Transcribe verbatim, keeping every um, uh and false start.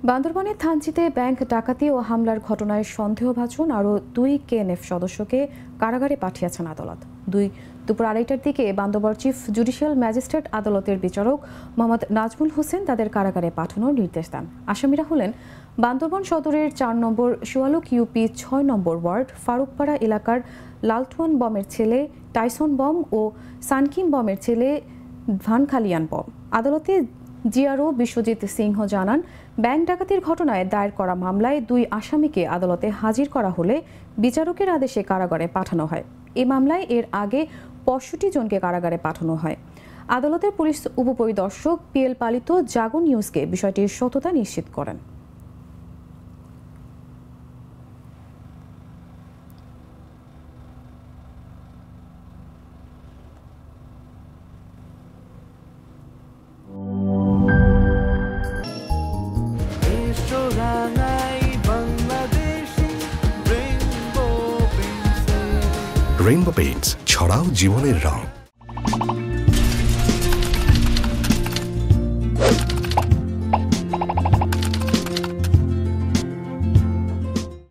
বান্দরবানের থানচিতে ব্যাংক ডাকাতি ও হামলার ঘটনায় সন্দেহভাজন আরও দুই কেএনএফ সদস্যকে কারাগারে পাঠিয়েছেন আদালত। দুই দুপুর আড়াইটার দিকে বান্দরবান চিফ জুডিশিয়াল ম্যাজিস্ট্রেট আদালতের বিচারক মোহাম্মদ নাজমুল হোসেন তাদের কারাগারে পাঠানোর নির্দেশ দেন। আসামিরা হলেন বান্দরবান সদরের চার নম্বর সুয়ালুক ইউপি ছয় নম্বর ওয়ার্ড ফারুকপাড়া এলাকার লালটুয়ান বমের ছেলে টাইসন বম ও সানকিম বমের ছেলে ভানখালিয়ান বম। আদালতে জিআরও বিশ্বজিৎ সিংহ জানান, ব্যাংক ডাকাতির ঘটনায় দায়ের করা মামলায় দুই আসামিকে আদালতে হাজির করা হলে বিচারকের আদেশে কারাগারে পাঠানো হয়। এই মামলায় এর আগে পঁয়ষট্টি জনকে কারাগারে পাঠানো হয়। আদালতের পুলিশ উপপরিদর্শক পিএল পালিত জাগো নিউজকে বিষয়টির সত্যতা নিশ্চিত করেন। রেইনবো পেইন্টস, ছড়াও জীবনের রং।